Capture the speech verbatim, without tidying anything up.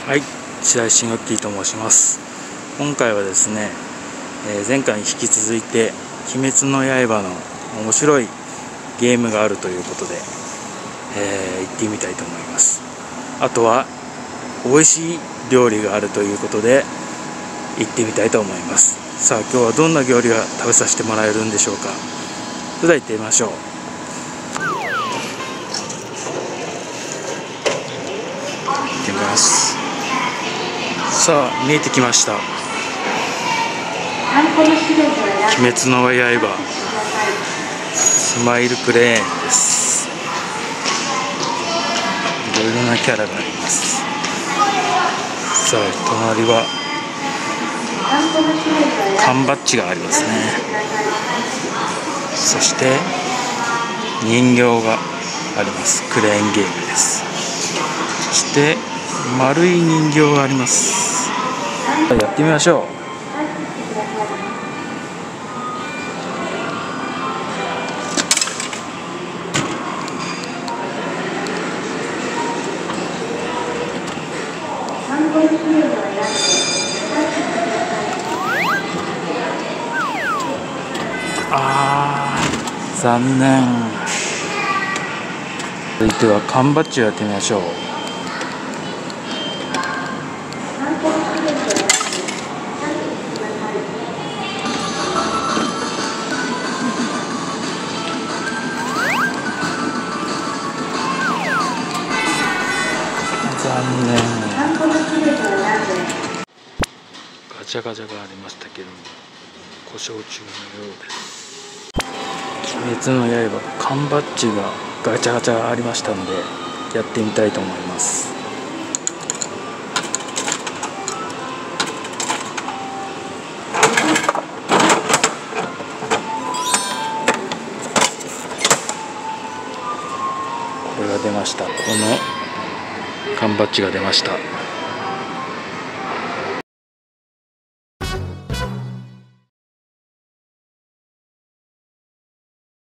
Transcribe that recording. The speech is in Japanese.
はい、白石のっきーと申します。今回はですね、えー、前回に引き続いて「鬼滅の刃」の面白いゲームがあるということで、えー、行ってみたいと思います。あとは美味しい料理があるということで行ってみたいと思います。さあ、今日はどんな料理が食べさせてもらえるんでしょうか。それでは行ってみましょう。行ってみます。さあ、見えてきました。鬼滅の刃スマイルプレーンです。いろいろなキャラがあります。さあ、隣は缶バッジがありますね。そして人形があります。クレーンゲームです。そして丸い人形があります。やってみましょう。あー、残念。続いては缶バッジをやってみましょう。残念。ガチャガチャがありましたけども故障中のようです。鬼滅の刃缶バッジがガチャガチャありましたのでやってみたいと思います。これが出ました。この缶バッジが出ました。